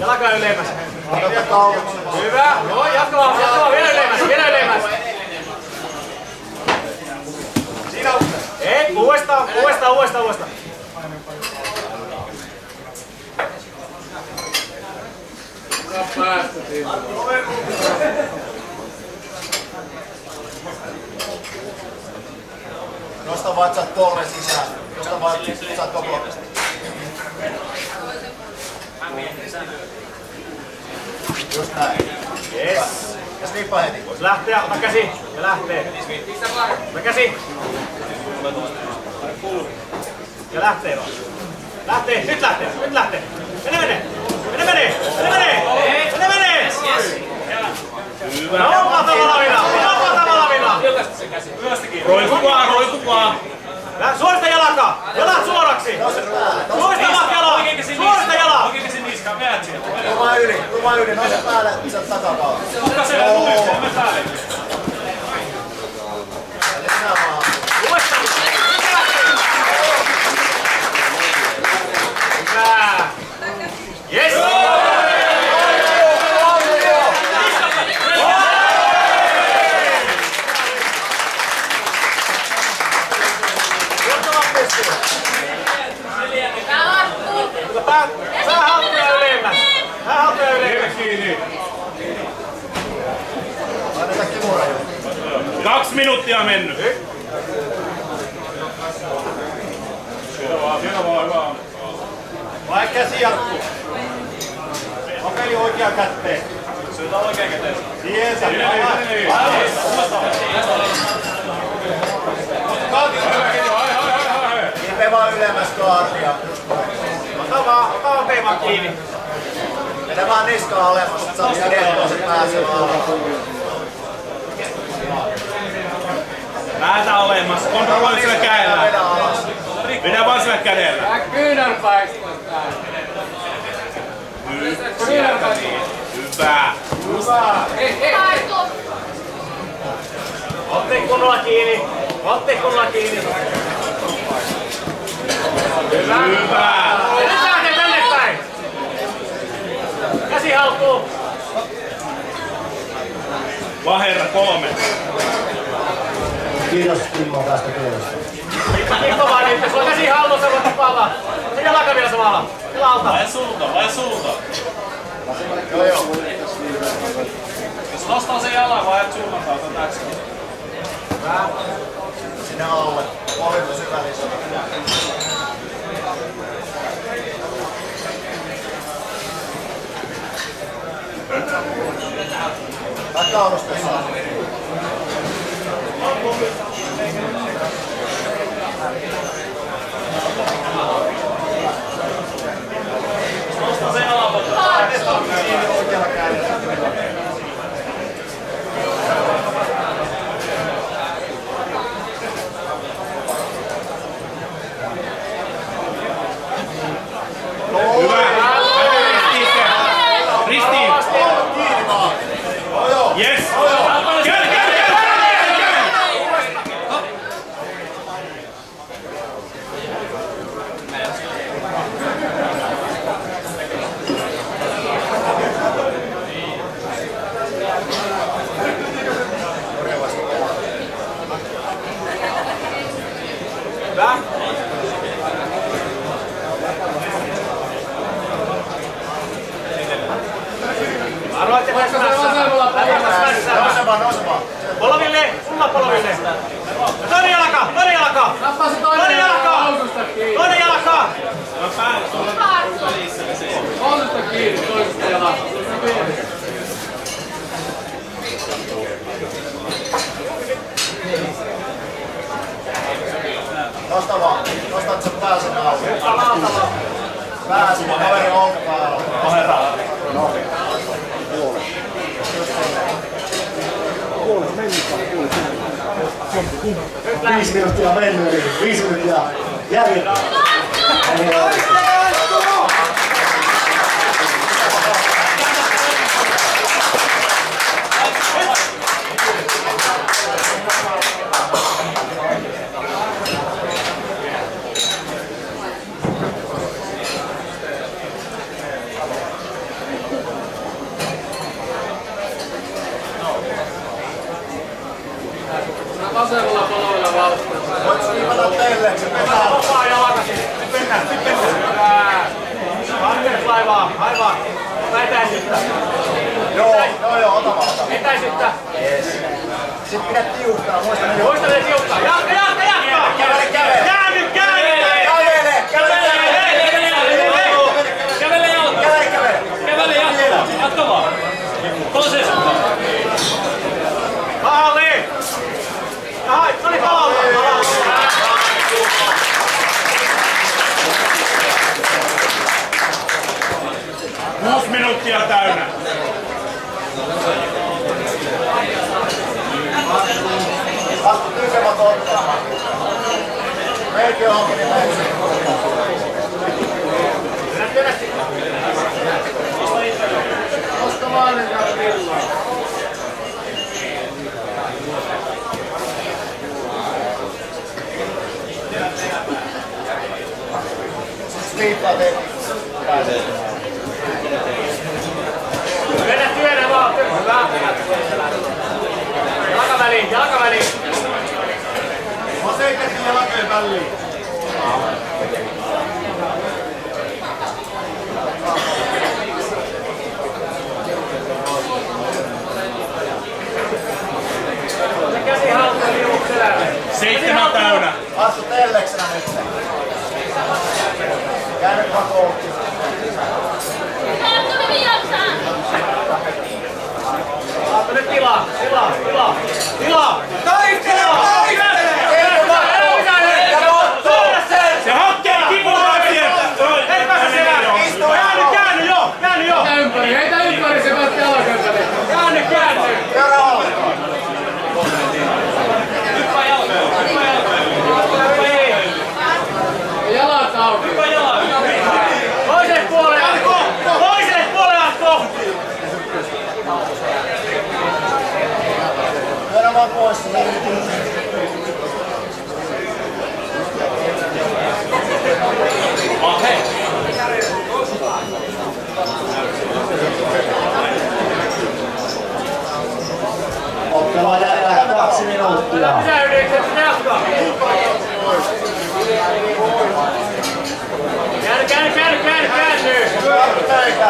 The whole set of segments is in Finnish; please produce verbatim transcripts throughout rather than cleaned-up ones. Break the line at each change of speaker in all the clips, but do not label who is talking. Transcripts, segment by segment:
Jalka ylemmäs. Hyvä. Joo, jatka vaan, jatka vaan. Vielä ylemmäs, vielä ylemmäs. Siinä on. Ei, uudestaan, uudestaan, uudestaan, uudestaan.
Päästä siinä.
Nosta vatsat polven sisään. Nosta vatsat koko. Just näin.
Yes.
Ja snippa heti.
Voisi lähteä, ota käsi ja lähtee. Ota käsi. Ja lähtee vaan. Lähtee, nyt lähtee, nyt lähtee. Mene, mene. Mene, mene. Mene, mene. Mene, mene. Hyvä. No, maata valmiina. No, maata valmiina. Roiku vaan, roiku vaan. Suorista jalkaa. Jalat suoraksi. Suorista jalaa. Suorista jalaa.
Tuma yli, tuma yli. Nouse päälle, sä oot takakautta.
Kuka siellä luulisi, että me päälle?
Lisää vaan.
Hyvä. Yes. Vähän haltuja ylemmäs. Vähän haltuja ylemmäs.
Laiteta kimura.
Kaksi minuuttia mennyt. Siellä vaan, siellä vaan, hyvä.
Vai käsi jatkuu. Kokeli oikea kätteen.
Syötä oikea käteen.
Sieltä. Kipe vaan ylemmäs kaartia.
Ota vaan, ota oteen vaan kiinni.
Mene vaan niskaa alemmas, että saa pidettyä sen pääsee vaan.
Päätä olemmas, kontrolloi sillä kädellä.
Vedä alas.
Vedä vaan sillä kädellä.
Tää kyynärpäistä tää.
Hyvä.
Hyvä.
Hei, hei, hei.
Otte kunnolla kiinni. Otte kunnolla kiinni.
Hyvä.
Ja nyt lähtee tänne päin. Käsi haltuun.
Vaherra kolme.
Kiitos Kimmo tästä työstä.
Mikko vaan nyt, sulla on käsi hallussa, voit palaa. Se jalka vielä samalla. Sillä alta.
Vaja sulta, vaja sulta.
Joo joo.
Jos nostaa sen jalan, vajat sulman kautta täksi.
Hyvä.
Sinne alle. Pohjimmo syvällistä. Takaudusta saa.
Nosta sen jalan.
Oikealla kädellä.
Hyvä. Ristiin.
Kiinni vaan. Joo joo.
Yes. Käy, käy, käy, käy, käy.
Hyvä. Arvoitte päässä mässä.
Nouse vaan, nouse vaan.
Polville, sulla polville. Toinen jalka, toinen jalka.
Nappa se
Toinen
toinen
jalka.
housusta kiinni.
Toinen jalka.
Housusta kiinni toisesta jalasta.
Nosta vaan. Nosta, että sä pääsen auki. Pääsi, kaveri olkaa.
Vaherra.
Viisi minuuttia mennyt, eli viisi minuuttia jäljellä.
Ota vaan. Ota etäisyyttä.
Joo, joo, joo, ota vaan.
Etäisyyttä.
Yes. Sitten pidä tiukkaa, muista ne
Muista ne tiukkaa. Jatka, jatka, jatka!
Kävele, kävele!
Käänny, käänny!
Kävele, kävele!
Kävele jalka!
Kävele, kävele!
Kävele jalka! Jatka vaan! Toiseen suuntaan!
Maali! Ai, no niin, palauta!
Kuusi minuuttia täynnä.
Vastu tykemät ottaa. Meikki onkin, niin meikki.
Työnnä, työnnä.
Koska maalin käy villaa.
Sliippaa teitä. Pääsee.
Työnnä, työnnä vaan. Hyvä. Jalkaväliin, jalkaväliin.
Vasen käsi jalkojen väliin.
Se käsi haltuun liuut selälle.
Seitsemän täynnä.
Astu telleksenä nyt. Käänny vaan kohti.
Saatu nyt tilaa, tilaa, tilaa, tilaa!
Taistele! Taistele!
Se hakkee kipuraa sieltä!
Ei pääse selään! Käänny, käänny jo! Käänny jo!
Heitä ympäri, heitä ympäri se päästä jalkansa.
Käänny, käänny!
Seuraava!
Hyppää jalka! Hyppää jalka!
Jalat auki.
Hyppää jalka!
Toiselle puolelle, Atko! Toiselle puolelle, Atko!
Myönnä vaan pois.
Ahe!
Ottelua jäljellä kaksi minuuttia.
Pysähdykset, jatkaa! Käänny, käänny, käänny, käänny, käänny!
Töitä.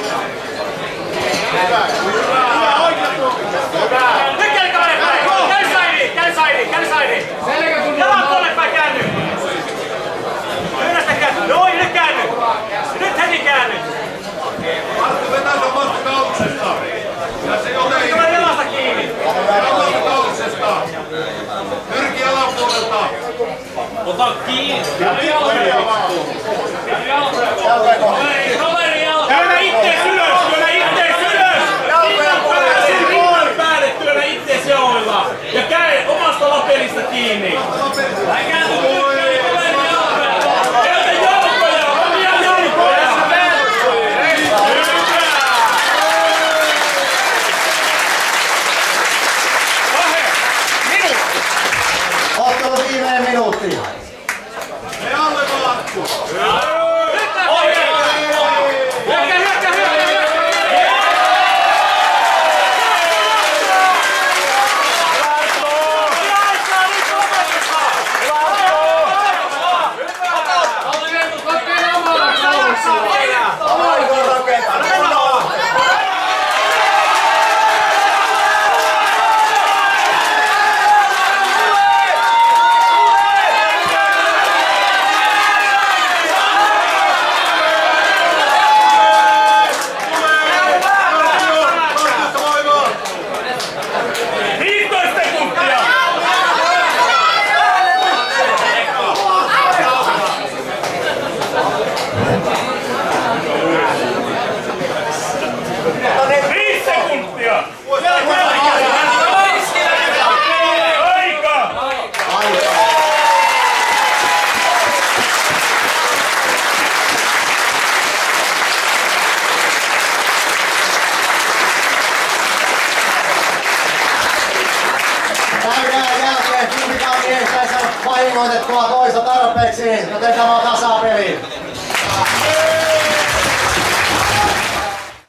Hyvä! Nyt käänny kaverin päin! Käänny saidiin, käänny saidiin, käänny saidiin!
Selkä kun
Jalan tuolle päin käänny! Yhdessä käänny! Noin, nyt käänny! Nyt heti käänny!
Markku vetää sen omasta kautsesta. Ja se on ei.
Tulee jalasta kiinni!
Omasta kautsesta. Pyrki alapuolelta.
Ota kiinni! Käy jalkoja! Käy jalkoja! Kaveri, kaveri jalkoja! Työnnä ittees ylös! Työnnä ittees ylös! Pääsin rinnan päälle! Työnnä ittees jaloilla! Ja käy omasta lapelista kiinni! Hän kääntyy kaveri jalkoja! Käytä jalkoja! Omia jalkoja!
Ottelu viimeinen minuutti.
Me alle Markku.
Hyökkää, hyökkää, hyökkää!
Ottaen omalla kaussilla.
Aikoin rakentaa. Kunnolla.
viisitoista sekuntia! Viisi sekuntia! Aika!
Käydään jälkeen kumpikaan miestä ei saa vahingoitettua toista tarpeeksi, joten tämä on tasapeli.